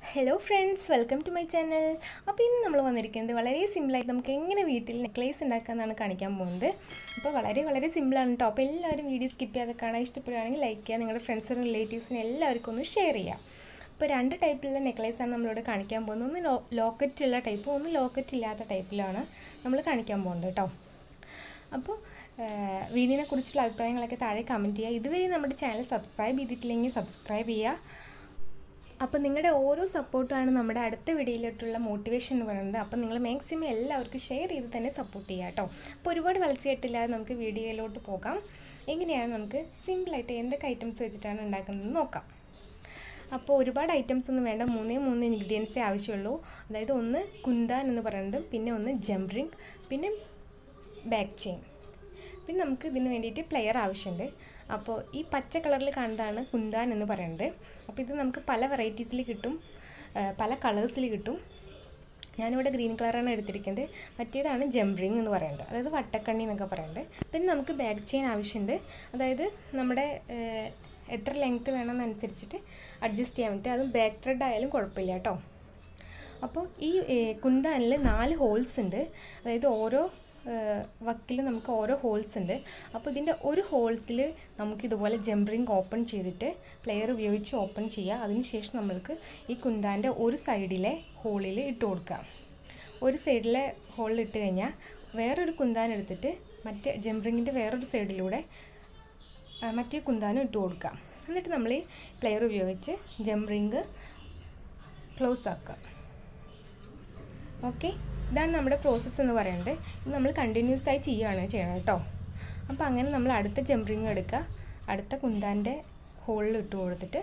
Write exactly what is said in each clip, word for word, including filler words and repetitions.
Hello friends, welcome to my channel. അപ്പോൾ ഇന്ന് നമ്മൾ വന്നിരിക്കുന്നത് വളരെ സിമ്പിളായി നമുക്ക് എങ്ങനെ വീട്ടിൽ നെക്ലേസ് ഉണ്ടാക്കാമെന്നാണ് കാണിക്കാൻ പോകുന്നത്. അപ്പോൾ വളരെ വളരെ സിമ്പിളാണ് കേട്ടോ. അപ്പോൾ എല്ലാവരും വീഡിയോ സ്കിപ്പ് ചെയ്യാതെ കാണാൻ ഇഷ്ടപ്പെടുകയാണെങ്കിൽ ലൈക്ക് ചെയ്യുക, നിങ്ങളുടെ ഫ്രണ്ട്സിനും റിലേറ്റീവ്സിനും എല്ലാവർക്കും ഒന്ന് ഷെയർ ചെയ്യുക. അപ്പോൾ രണ്ട് ടൈപ്പിലുള്ള നെക്ലേസാണ് നമ്മളിവിടെ കാണിക്കാൻ പോകുന്നത്. ഒന്ന് ലോ ലോക്കറ്റ് ഉള്ള ടൈപ്പും ഒന്ന് ലോക്കറ്റ് ഇല്ലാത്ത ടൈപ്പിലാണ് നമ്മൾ കാണിക്കാൻ പോകുന്നത് കേട്ടോ. അപ്പോൾ വീഡിയോനെ കുറിച്ചുള്ള അഭിപ്രായങ്ങളൊക്കെ താഴെ കമൻറ്റ് ചെയ്യുക. ഇതുവരെ നമ്മുടെ ചാനൽ സബ്സ്ക്രൈബ് ചെയ്തിട്ടില്ലെങ്കിൽ സബ്സ്ക്രൈബ് ചെയ്യുക. അപ്പോൾ നിങ്ങളുടെ ഓരോ സപ്പോർട്ടാണ് നമ്മുടെ അടുത്ത വീഡിയോയിലോട്ടുള്ള മോട്ടിവേഷൻ എന്ന് പറയുന്നത്. അപ്പോൾ നിങ്ങൾ മാക്സിമം എല്ലാവർക്കും ഷെയർ ചെയ്ത് തന്നെ സപ്പോർട്ട് ചെയ്യുക കേട്ടോ. അപ്പോൾ ഒരുപാട് വളർച്ച കേട്ടില്ലാതെ നമുക്ക് വീഡിയോയിലോട്ട് പോകാം. എങ്ങനെയാണ് നമുക്ക് സിമ്പിളായിട്ട് എന്തൊക്കെ ഐറ്റംസ് വെച്ചിട്ടാണ് ഉണ്ടാക്കുന്നതെന്ന് നോക്കാം. അപ്പോൾ ഒരുപാട് ഐറ്റംസ് ഒന്നും വേണ്ട, മൂന്നേ മൂന്ന് ഇൻഗ്രീഡിയൻസേ ആവശ്യമുള്ളൂ. അതായത് ഒന്ന് കുന്താൻ എന്ന് പറയുന്നത്, പിന്നെ ഒന്ന് ജംറിങ്, പിന്നെ ബാക്ക് ചെയിൻ, പിന്നെ നമുക്ക് ഇതിന് വേണ്ടിയിട്ട് പ്ലെയർ ആവശ്യമുണ്ട്. അപ്പോൾ ഈ പച്ച കളറിൽ കാണുന്നതാണ് കുന്താൻ എന്ന് പറയുന്നത്. അപ്പോൾ ഇത് നമുക്ക് പല വെറൈറ്റീസിൽ കിട്ടും, പല കളേഴ്സിൽ കിട്ടും. ഞാനിവിടെ ഗ്രീൻ കളറാണ് എടുത്തിരിക്കുന്നത്. മറ്റേതാണ് ജംറിങ് എന്ന് പറയുന്നത്, അതായത് വട്ടക്കണ്ണി എന്നൊക്കെ പറയുന്നത്. പിന്നെ നമുക്ക് ബാക്ക് ചെയിൻ ആവശ്യമുണ്ട്. അതായത് നമ്മുടെ എത്ര ലെങ്ത്ത് വേണമെന്നനുസരിച്ചിട്ട് അഡ്ജസ്റ്റ് ചെയ്യാൻ വേണ്ടിയിട്ട്, അതും ബാക്ക് ത്രെഡ് ആയാലും കുഴപ്പമില്ല കേട്ടോ. അപ്പോൾ ഈ കുന്താനിൽ നാല് ഹോൾസ് ഉണ്ട്. അതായത് ഓരോ വക്കിൽ നമുക്ക് ഓരോ ഹോൾസ് ഉണ്ട്. അപ്പോൾ ഇതിൻ്റെ ഒരു ഹോൾസിൽ നമുക്കിതുപോലെ ജംറിങ് ഓപ്പൺ ചെയ്തിട്ട് പ്ലെയർ ഉപയോഗിച്ച് ഓപ്പൺ ചെയ്യുക. അതിനുശേഷം നമ്മൾക്ക് ഈ കുന്താൻ്റെ ഒരു സൈഡിലെ ഹോളിൽ ഇട്ട് കൊടുക്കാം. ഒരു സൈഡിലെ ഹോളിൽ ഇട്ട് കഴിഞ്ഞാൽ വേറൊരു കുന്താൻ എടുത്തിട്ട് മറ്റേ ജംറിങ്ങിൻ്റെ വേറൊരു സൈഡിലൂടെ മറ്റേ കുന്താനും ഇട്ട് കൊടുക്കാം. എന്നിട്ട് നമ്മൾ ഈ പ്ലെയർ ഉപയോഗിച്ച് ജംറിങ് ക്ലോസ് ആക്കുക. ഓക്കെ, ഇതാണ് നമ്മുടെ പ്രോസസ്സ് എന്ന് പറയുന്നത്. ഇത് നമ്മൾ കണ്ടിന്യൂസ് ആയി ചെയ്യുകയാണ് ചെയ്യണം കേട്ടോ. അപ്പോൾ അങ്ങനെ നമ്മൾ അടുത്ത ജംറിങ് എടുക്കുക, അടുത്ത കുന്താൻ്റെ ഹോളിൽ ഇട്ട് കൊടുത്തിട്ട്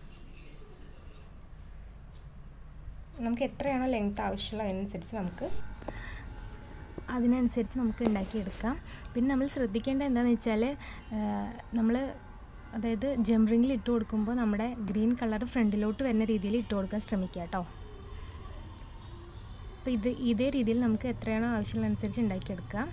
നമുക്ക് എത്രയാണോ ലെങ്ത്ത് ആവശ്യമുള്ളത് അതിനനുസരിച്ച് നമുക്ക് അതിനനുസരിച്ച് നമുക്ക് ഉണ്ടാക്കിയെടുക്കാം. പിന്നെ നമ്മൾ ശ്രദ്ധിക്കേണ്ടത് എന്താണെന്ന് വെച്ചാൽ, നമ്മൾ അതായത് ജംറിങ്ങിൽ ഇട്ട് കൊടുക്കുമ്പോൾ നമ്മുടെ ഗ്രീൻ കളർ ഫ്രണ്ടിലോട്ട് വരുന്ന രീതിയിൽ ഇട്ട് കൊടുക്കാൻ ശ്രമിക്കുക കേട്ടോ. അപ്പോൾ ഇത് ഇതേ രീതിയിൽ നമുക്ക് എത്രയാണോ ആവശ്യമുള്ളതനുസരിച്ച് ഉണ്ടാക്കിയെടുക്കാം.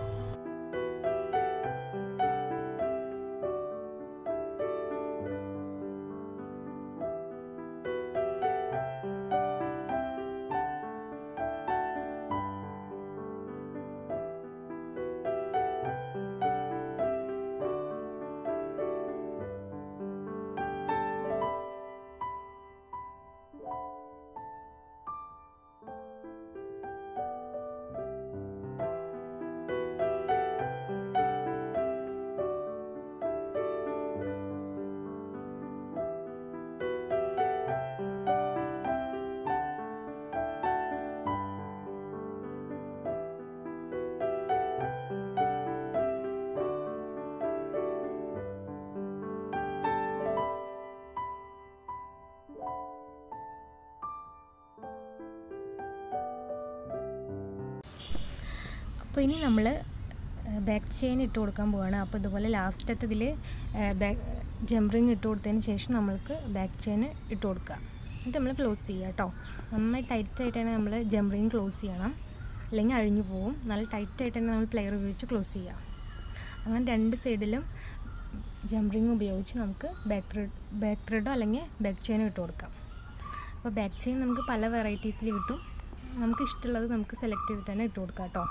അപ്പോൾ ഇനി നമ്മൾ ബാക്ക് ചെയിൻ ഇട്ട് കൊടുക്കാൻ പോവുകയാണ്. അപ്പോൾ ഇതുപോലെ ലാസ്റ്റത്തെ ഇതിൽ ബാക്ക് ജംറിങ് ഇട്ട് കൊടുത്തതിന് ശേഷം നമ്മൾക്ക് ബാക്ക് ചെയിൻ ഇട്ട് കൊടുക്കുക. എന്നിട്ട് നമ്മൾ ക്ലോസ് ചെയ്യുക കേട്ടോ. നന്നായി ടൈറ്റായിട്ട് തന്നെ നമ്മൾ ജംറിങ് ക്ലോസ് ചെയ്യണം, അല്ലെങ്കിൽ അഴിഞ്ഞു പോവും. നല്ല ടൈറ്റായിട്ട് തന്നെ നമ്മൾ പ്ലെയർ ഉപയോഗിച്ച് ക്ലോസ് ചെയ്യുക. അങ്ങനെ രണ്ട് സൈഡിലും ജംറിങ് ഉപയോഗിച്ച് നമുക്ക് ബാക്ക് ത്രെഡ് ബാക്ക് ത്രെഡോ അല്ലെങ്കിൽ ബാക്ക് ചെയിനോ ഇട്ട് കൊടുക്കാം. അപ്പോൾ ബാക്ക് ചെയിൻ നമുക്ക് പല വെറൈറ്റീസിൽ കിട്ടും. നമുക്ക് ഇഷ്ടമുള്ളത് നമുക്ക് സെലക്ട് ചെയ്തിട്ട് തന്നെ ഇട്ട് കൊടുക്കാം കേട്ടോ.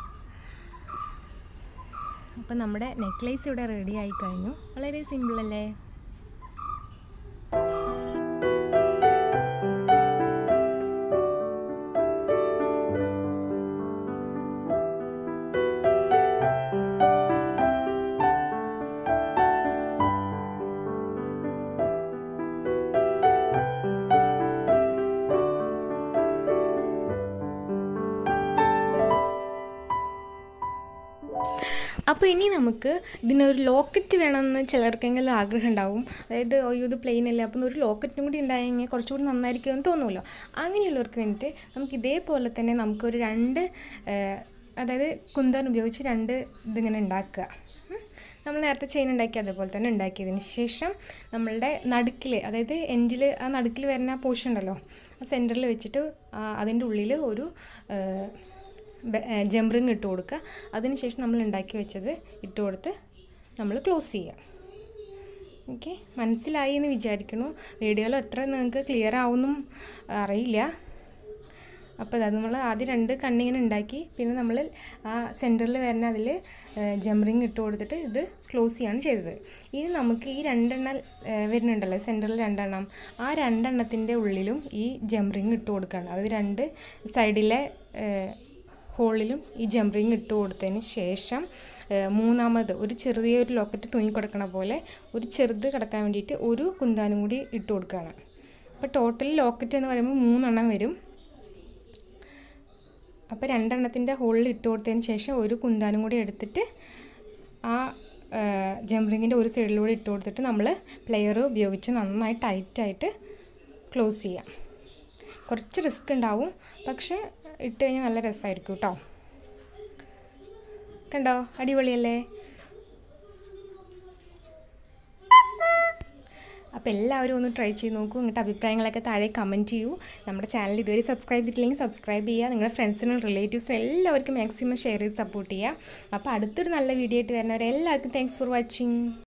അപ്പോൾ നമ്മുടെ നെക്ലേസ് ഇവിടെ റെഡി ആയി കഴിഞ്ഞു. വളരെ സിമ്പിളല്ലേ? അപ്പോൾ ഇനി നമുക്ക് ഇതിനൊരു ലോക്കറ്റ് വേണമെന്ന് ചിലർക്കെങ്കിലും ആഗ്രഹം ഉണ്ടാവും. അതായത് അയ്യോ ഇത് പ്ലെയിൻ അല്ലേ, അപ്പം ഒരു ലോക്കറ്റും കൂടി ഉണ്ടായെങ്കിൽ കുറച്ചുകൂടി നന്നായിരിക്കുമെന്ന് തോന്നുമല്ലോ. അങ്ങനെയുള്ളവർക്ക് വേണ്ടിയിട്ട് നമുക്ക് ഇതേപോലെ തന്നെ നമുക്കൊരു രണ്ട് അതായത് കുന്താൻ ഉപയോഗിച്ച് രണ്ട് ഇതിങ്ങനെ ഉണ്ടാക്കുക. നമ്മൾ നേരത്തെ ചെയിൻ ഉണ്ടാക്കി അതുപോലെ തന്നെ ഉണ്ടാക്കിയതിന് ശേഷം നമ്മളുടെ നടുക്കിൽ, അതായത് എൻഡിൽ ആ നടുക്കിൽ വരുന്ന പോർഷൻ ഉണ്ടല്ലോ, ആ സെൻറ്ററിൽ വെച്ചിട്ട് അതിൻ്റെ ഉള്ളിൽ ഒരു ജംറിങ് ഇട്ട് കൊടുക്കുക. അതിനുശേഷം നമ്മൾ ഉണ്ടാക്കി വെച്ചത് ഇട്ട് കൊടുത്ത് നമ്മൾ ക്ലോസ് ചെയ്യുക. ഓക്കെ, മനസ്സിലായി എന്ന് വിചാരിക്കണു. വീഡിയോയിൽ എത്ര നിങ്ങൾക്ക് ക്ലിയർ ആവുമെന്നും അറിയില്ല. അപ്പോൾ അത് നമ്മൾ ആദ്യം രണ്ട് കണ്ണിങ്ങനെ ഉണ്ടാക്കി, പിന്നെ നമ്മൾ ആ സെൻറ്ററിൽ വരുന്ന അതിൽ ജംറിങ് ഇട്ട് കൊടുത്തിട്ട് ഇത് ക്ലോസ് ചെയ്യാണ് ചെയ്തത്. ഇനി നമുക്ക് ഈ രണ്ടെണ്ണം വരുന്നുണ്ടല്ലോ സെൻറ്ററിൽ രണ്ടെണ്ണം, ആ രണ്ടെണ്ണത്തിൻ്റെ ഉള്ളിലും ഈ ജംറിങ് ഇട്ട് കൊടുക്കുകയാണ്. അത് രണ്ട് സൈഡിലെ ഹോളിലും ഈ ജംറിങ് ഇട്ട് കൊടുത്തതിന് ശേഷം മൂന്നാമത് ഒരു ചെറിയൊരു ലോക്കറ്റ് തൂങ്ങി കൊടുക്കണ പോലെ ഒരു ചെറുത് കിടക്കാൻ വേണ്ടിയിട്ട് ഒരു കുന്താനും കൂടി ഇട്ട് കൊടുക്കുകയാണ്. അപ്പോൾ ടോട്ടൽ ലോക്കറ്റ് എന്ന് പറയുമ്പോൾ മൂന്നെണ്ണം വരും. അപ്പോൾ രണ്ടെണ്ണത്തിൻ്റെ ഹോളിൽ ഇട്ട് കൊടുത്തതിന് ശേഷം ഒരു കുന്താനും കൂടി എടുത്തിട്ട് ആ ജംറിങ്ങിൻ്റെ ഒരു സൈഡിലൂടെ ഇട്ട് കൊടുത്തിട്ട് നമ്മൾ പ്ലെയർ ഉപയോഗിച്ച് നന്നായി ടൈറ്റായിട്ട് ക്ലോസ് ചെയ്യാം. കുറച്ച് റിസ്ക് ഉണ്ടാവും, പക്ഷേ ഇട്ട് കഴിഞ്ഞാൽ നല്ല രസമായിരിക്കും കേട്ടോ. കണ്ടോ, അടിപൊളിയല്ലേ? അപ്പോൾ എല്ലാവരും ഒന്ന് ട്രൈ ചെയ്ത് നോക്കൂ. നിങ്ങളുടെ അഭിപ്രായങ്ങളൊക്കെ താഴെ കമൻറ്റ് ചെയ്യൂ. നമ്മുടെ ചാനൽ ഇതുവരെ സബ്സ്ക്രൈബ് ചെയ്തിട്ടില്ലെങ്കിൽ സബ്സ്ക്രൈബ് ചെയ്യുക. നിങ്ങളുടെ ഫ്രണ്ട്സിനും റിലേറ്റീവ്സിനും എല്ലാവർക്കും മാക്സിമം ഷെയർ ചെയ്ത് സപ്പോർട്ട് ചെയ്യുക. അപ്പോൾ അടുത്തൊരു നല്ല വീഡിയോ ആയിട്ട് വരുന്നവരെ എല്ലാവർക്കും താങ്ക്സ് ഫോർ വാച്ചിങ്.